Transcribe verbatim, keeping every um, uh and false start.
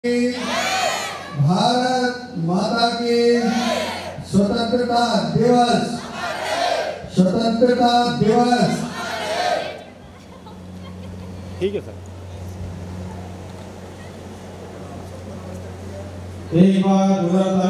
भारत माता की स्वतंत्रता दिवस, स्वतंत्रता दिवस। ठीक है सर। एक बार